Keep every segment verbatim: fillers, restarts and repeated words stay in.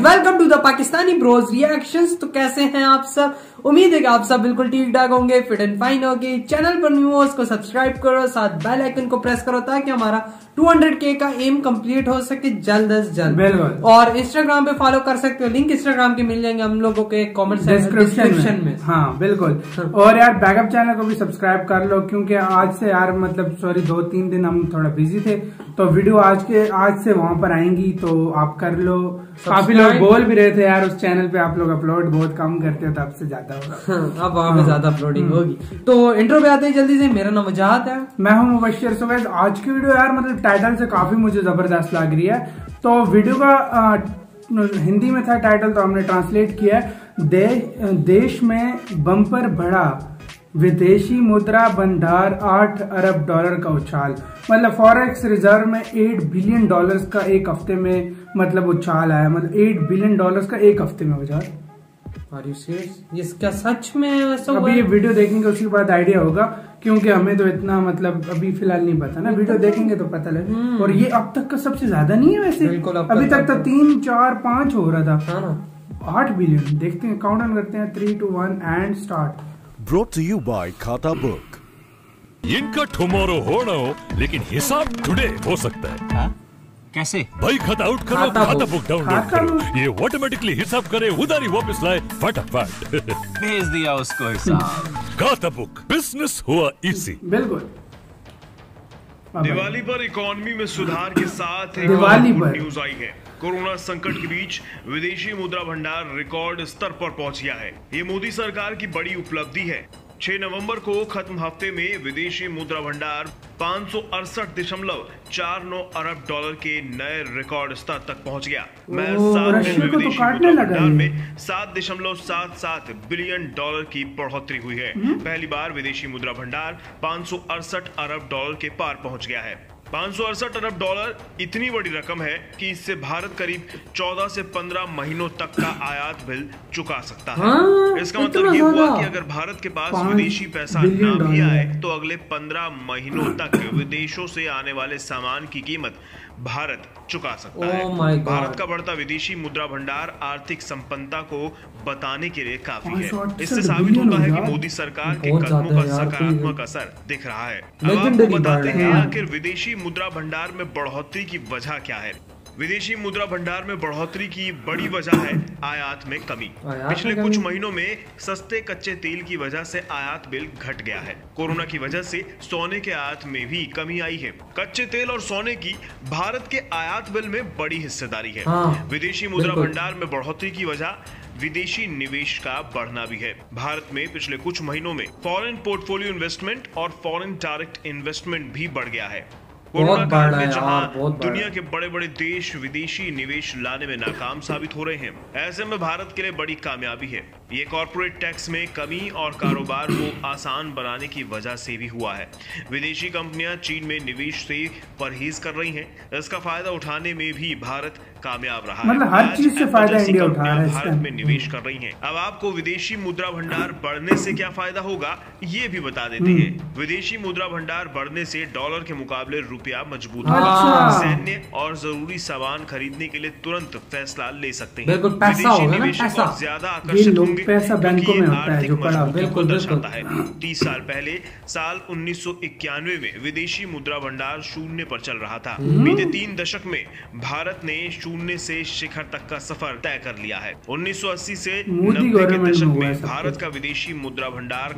Welcome to the Pakistani bros reactions. तो कैसे हैं आप सब? उम्मीद है कि आप सब बिल्कुल ठीक ठाक होंगे, फिट एंड फाइन होंगे। चैनल पर न्यू हो उसको सब्सक्राइब करो, साथ बेल आइकन को प्रेस करो ताकि हमारा दो सौ के का एम कंप्लीट हो सके जल्द अज जल्द। बिल्कुल। और इंस्टाग्राम पे फॉलो कर सकते हो, लिंक इंस्टाग्राम के मिल जाएंगे हम लोगों के कमेंट डिस्क्रिप्शन में, में। हाँ बिल्कुल। और यार बैकअप चैनल को भी सब्सक्राइब कर लो, क्योंकि आज से यार मतलब सॉरी दो तीन दिन हम थोड़ा बिजी थे, तो वीडियो आज के आज से वहां पर आएंगी, तो आप कर लो। काफी लोग बोल भी रहे थे यार उस चैनल पे आप लोग अपलोड बहुत कम करते हो, तो अब से ज्यादा होगा। अब वहाँ पे ज्यादा अपलोडिंग होगी। तो इंट्रो पे आते हैं जल्दी से। मेरा नाम वजाहत है, मैं हूँ मुबश्शिर। सो गाइस आज की वीडियो यार मतलब टाइटल से काफी मुझे जबरदस्त लग रही है। तो वीडियो का आ, हिंदी में था टाइटल, तो हमने ट्रांसलेट किया है। दे, देश में बम्पर बढ़ा, विदेशी मुद्रा भंडार आठ अरब डॉलर का उछाल। मतलब फॉरेक्स रिजर्व में आठ बिलियन डॉलर्स का एक हफ्ते में मतलब उछाल आया। मतलब आठ बिलियन डॉलर्स का एक हफ्ते में उछाल। Are you serious? ये क्या सच में ऐसा अभी ये वीडियो देखेंगे उसके बाद आइडिया होगा, क्योंकि हमें तो इतना मतलब अभी फिलहाल नहीं पता ना, वीडियो देखेंगे तो पता लगे। और ये अब तक का सबसे ज्यादा नहीं है वैसे, अभी तक तो तीन चार पांच हो रहा था। आठ बिलियन। देखते हैं, काउंट डाउन करते हैं। Three two one and start. Brought to you by Khatabook. इनका टुमारो हो ना हो, लेकिन हिसाब टुडे हो सकता है। हा? कैसे भाई खाता आउट करो, खाता खाता बुक डाउनलोड करो, बुक। ये ऑटोमेटिकली हिसाब करे, उधारी वापस लाए फटाफट। भेज दिया उसको हिसाब। खाता बुक, बिजनेस हुआ इजी। बिल्कुल। दिवाली पर इकोनॉमी में सुधार के साथ एक दिवाली और पर न्यूज आई है। कोरोना संकट के बीच विदेशी मुद्रा भंडार रिकॉर्ड स्तर पर पहुंच गया है। ये मोदी सरकार की बड़ी उपलब्धि है। छह नवंबर को खत्म हफ्ते में विदेशी मुद्रा भंडार पाँच सौ अड़सठ दशमलव चार नौ अरब डॉलर के नए रिकॉर्ड स्तर तक पहुंच गया। मैं सात दिन में विदेशी मुद्रा भंडार में सात दशमलव सात सात बिलियन डॉलर की बढ़ोतरी हुई है। पहली बार विदेशी मुद्रा भंडार पाँच सौ अड़सठ अरब डॉलर के पार पहुंच गया है। पाँच सौ अड़सठ अरब डॉलर इतनी बड़ी रकम है कि इससे भारत करीब चौदह से पंद्रह महीनों तक का आयात बिल चुका सकता है। हाँ, इसका मतलब ये हुआ कि अगर भारत के पास विदेशी पैसा ना भी आए तो अगले पंद्रह महीनों तक विदेशों से आने वाले सामान की कीमत भारत चुका सकता है। oh भारत का बढ़ता विदेशी मुद्रा भंडार आर्थिक संपन्नता को बताने के लिए काफी है। इससे साबित होता है कि मोदी सरकार के कदमों का सकारात्मक असर दिख रहा है। अब आपको बताते हैं आखिर विदेशी मुद्रा भंडार में बढ़ोतरी की वजह क्या है। विदेशी मुद्रा भंडार में बढ़ोतरी की बड़ी वजह है आयात में कमी। पिछले कुछ महीनों में सस्ते कच्चे तेल की वजह से आयात बिल घट गया है। कोरोना की वजह से सोने के आयात में भी कमी आई है। कच्चे तेल और सोने की भारत के आयात बिल में बड़ी हिस्सेदारी है। हाँ, विदेशी मुद्रा भंडार में बढ़ोतरी की वजह विदेशी निवेश का बढ़ना भी है। भारत में पिछले कुछ महीनों में फॉरेन पोर्टफोलियो इन्वेस्टमेंट और फॉरेन डायरेक्ट इन्वेस्टमेंट भी बढ़ गया है। कोरोना काल में जहां दुनिया के बड़े बड़े देश विदेशी निवेश लाने में नाकाम साबित हो रहे हैं, ऐसे में भारत के लिए बड़ी कामयाबी है। ये कॉर्पोरेट टैक्स में कमी और कारोबार को आसान बनाने की वजह से भी हुआ है। विदेशी कंपनियां चीन में निवेश से परहेज कर रही हैं। इसका फायदा उठाने में भी भारत कामयाब रहा मतलब है। हर चीज से फायदा इंडिया उठा रहा है। भारत में निवेश कर रही हैं। अब आपको विदेशी मुद्रा भंडार बढ़ने से क्या फायदा होगा ये भी बता देते हैं। विदेशी मुद्रा भंडार बढ़ने से डॉलर के मुकाबले रुपया मजबूत होगा। सैन्य और जरूरी सामान खरीदने के लिए तुरंत फैसला ले सकते हैं। विदेशी निवेशक और ज्यादा आकर्षित होंगे क्योंकि ये आर्थिक मजबूती को दर्शाता है। तीस साल पहले साल उन्नीस सौ इक्यानवे में विदेशी मुद्रा भंडार शून्य पर चल रहा था। बीते तीन दशक में भारत ने शून्य से शिखर तक का सफर तय कर लिया है। उन्नीस सौ अस्सी से नब्बे के दशक में भारत का विदेशी मुद्रा भंडार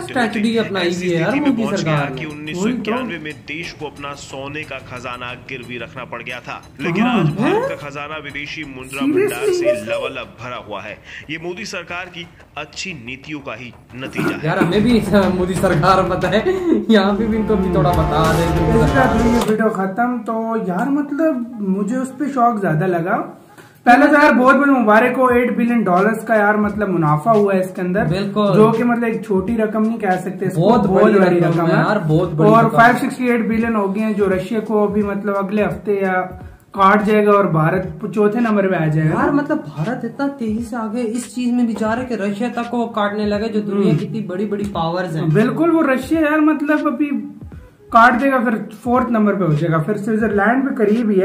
उन्नीस सौ इक्यानवे में देश को अपना सोने का खजाना गिरवी रखना पड़ गया था। लेकिन आज भारत का खजाना विदेशी मुद्रा भंडार से लबालब भरा हुआ है। ये मोदी सरकार की अच्छी नीतियों का ही नतीजा है। यार हमें भी मोदी सरकार पता है, यहाँ पे भी इनको भी थोड़ा बता दे। वीडियो खत्म। तो यार मतलब मुझे उस पर शौक ज्यादा लगा। पहले तो यार बहुत बहुत मुबारक हो, आठ बिलियन डॉलर्स का यार मतलब मुनाफा हुआ है इसके अंदर, जो कि मतलब एक छोटी रकम नहीं कह सकते, बहुत बड़ी बड़ी रकम है यार, बहुत। और पाँच सौ अड़सठ बिलियन हो गए हैं, जो रशिया को अभी मतलब अगले हफ्ते या काट जाएगा और भारत चौथे नंबर पे आ जाएगा। यार मतलब भारत इतना तेजी से आगे इस चीज में विचार है कि रशिया तक को काटने लगे, जो दुनिया की इतनी बड़ी बड़ी पावर्स हैं। बिल्कुल, वो रशिया यार मतलब अभी काट देगा, फिर फोर्थ नंबर पे हो जाएगा। फिर स्विट्जरलैंड भी करीब ही है,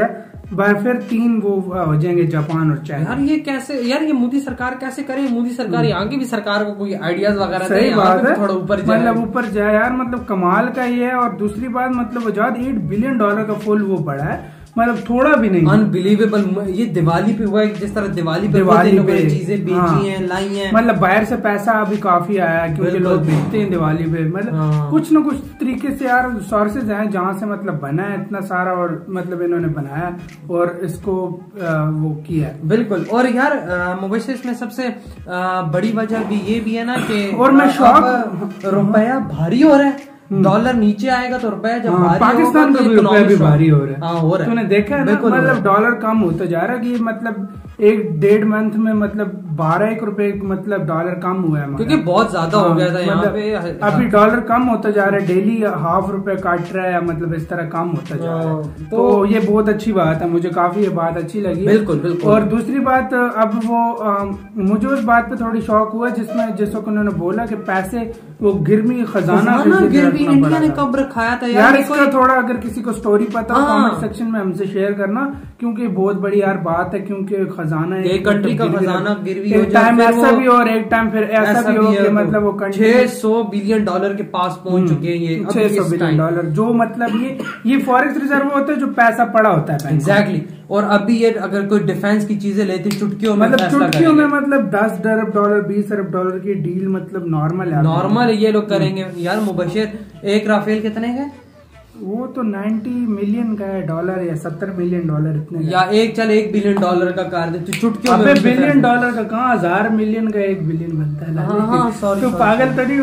बार फिर तीन वो हो जाएंगे जापान और चाइना। यार ये कैसे, यार ये मोदी सरकार कैसे करे? मोदी सरकार यहाँ की भी सरकार को कोई आइडियाज वगैरह सही बात है, थोड़ा ऊपर जाए, मतलब ऊपर जाए यार, मतलब कमाल का ये है। और दूसरी बात मतलब आजाद एट बिलियन डॉलर का फुल वो बढ़ा है, मतलब थोड़ा भी नहीं, अनबिलीवेबल। ये दिवाली पे हुआ है, जिस तरह दिवाली पे दिवाली पे चीजें बेची हाँ, हैं, लाई हैं, मतलब बाहर से पैसा अभी काफी आया है क्योंकि लोग बेचते हैं दिवाली पे, मतलब हाँ। कुछ न कुछ तरीके से यार सोर्सेज हैं जहाँ से मतलब बना है इतना सारा, और मतलब इन्होंने बनाया और इसको आ, वो किया है। बिल्कुल। और यार मुबशिर में सबसे आ, बड़ी वजह भी ये भी है ना कि और मैं शौक रुपया भारी हो रहा है, डॉलर नीचे आएगा तो रुपया जब हाँ, भारी पाकिस्तान का भी रुपया भी भारी हो रहा है। हाँ, हो रहा है। तूने देखा है ना, मतलब डॉलर कम होता जा रहा है कि मतलब एक डेढ़ मंथ में मतलब बारह एक रुपए मतलब डॉलर कम हुआ है, क्योंकि बहुत ज्यादा हो गया था यहाँ मतलब पे। अभी डॉलर कम होता जा रहा है, डेली हाफ रुपए काट रहा है, मतलब इस तरह कम होता जा रहा है। तो, तो ये बहुत अच्छी बात है, मुझे काफी ये बात अच्छी लगी। बिल्कुल बिल्कुल। और दूसरी बात, अब वो आ, मुझे उस बात पे थोड़ी शौक हुआ जिसमें जिस वक्त उन्होंने बोला कि पैसे वो गिरवी खजाना गिरवी इंडिया ने कब रखाया था यार, इसका थोड़ा अगर किसी को स्टोरी पता हो कमेंट सेक्शन में हमसे शेयर करना, क्योंकि बहुत बड़ी यार बात है, क्योंकि खजाना एक कंट्री का खजाना गिरवी हो जाए, टाइम ऐसा भी हो और एक टाइम फिर ऐसा भी हो कि मतलब वो छह सौ बिलियन डॉलर के पास पहुंच चुके हैं ये, छह सौ बिलियन डॉलर, जो मतलब ये ये फॉरेक्स रिजर्व होता है जो पैसा पड़ा होता है। एग्जैक्टली। और अभी ये अगर कोई डिफेंस की चीजें लेती चुटकियों में, मतलब चुटकियों में मतलब दस अरब डॉलर बीस अरब डॉलर की डील मतलब नॉर्मल है, नॉर्मल है, ये लोग करेंगे। यार मुबशिर, एक राफेल कितने का? वो तो नब्बे मिलियन का है डॉलर या सत्तर मिलियन डॉलर इतने, या एक चल एक बिलियन डॉलर का कर दे तो चुटकियों में। बिलियन डॉलर का कहाँ, हजार मिलियन का एक बिलियन बनता है। हाँ, हाँ, सॉरी, तो पागल तो नहीं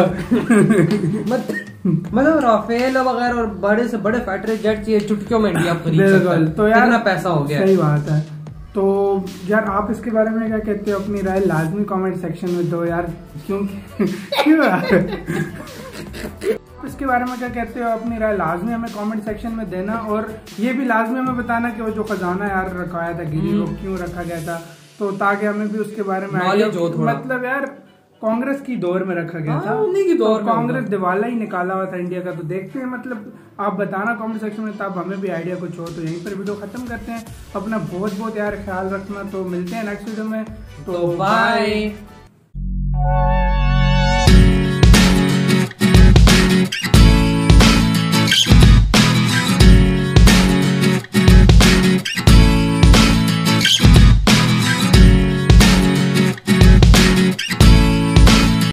हो। मतलब राफेल वगैरह और बड़े से बड़े फाइटर जेट चाहिए चुटकियों में इंडिया बिल्कुल। तो यार कितना पैसा हो गया। सही बात है। तो यार आप इसके बारे में क्या कहते हो? अपनी राय लाजमी कमेंट सेक्शन में दो यार, क्योंकि क्यों इसके बारे में क्या कहते हो? अपनी राय लाजमी हमें कमेंट सेक्शन में देना, और ये भी लाजमी हमें बताना कि वो जो खजाना यार रखाया था गिरी वो क्यों रखा गया था, तो ताकि हमें भी उसके बारे में मतलब यार कांग्रेस की दौर में रखा गया था, उन्हीं की दौर में कांग्रेस दिवाला ही निकाला हुआ था इंडिया का। तो देखते हैं, मतलब आप बताना कमेंट सेक्शन में, तब हमें भी आइडिया कुछ हो। तो यहीं पर वीडियो खत्म करते हैं। अपना बहुत बहुत यार ख्याल रखना, तो मिलते हैं नेक्स्ट वीडियो में, तो बाय।